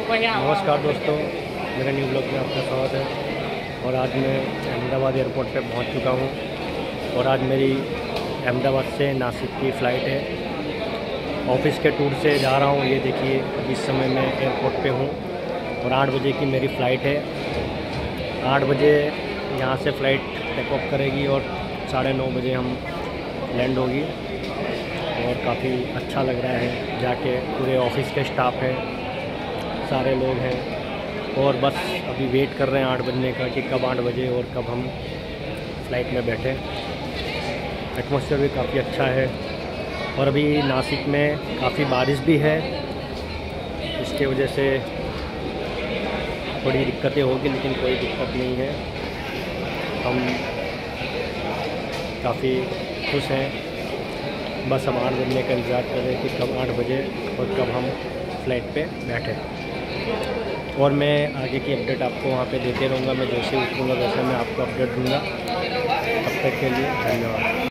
नमस्कार दोस्तों, मेरे न्यू ब्लॉग में आपका स्वागत है। और आज मैं अहमदाबाद एयरपोर्ट पे पहुंच चुका हूं और आज मेरी अहमदाबाद से नासिक की फ़्लाइट है। ऑफिस के टूर से जा रहा हूं। ये देखिए, इस समय मैं एयरपोर्ट पे हूं और 8 बजे की मेरी फ़्लाइट है। 8 बजे यहाँ से फ़्लाइट टेक ऑफ करेगी और 9:30 बजे हम लैंड होगी। और काफ़ी अच्छा लग रहा है जाके। पूरे ऑफिस के स्टाफ हैं, सारे लोग हैं और बस अभी वेट कर रहे हैं 8 बजने का कि कब 8 बजे और कब हम फ़्लाइट में बैठे। एटमॉस्फेयर भी काफ़ी अच्छा है और अभी नासिक में काफ़ी बारिश भी है। इसके वजह से थोड़ी दिक्कतें होगी, लेकिन कोई दिक्कत नहीं है। हम काफ़ी खुश हैं। बस हम 8 बजने का इंतज़ार कर रहे हैं कि कब 8 बजे और कब हम फ़्लाइट पे बैठे। और मैं आगे की अपडेट आपको वहाँ पे देते रहूँगा। मैं जैसे उतरूँगा वैसे मैं आपको अपडेट दूँगा। तब तक के लिए धन्यवाद।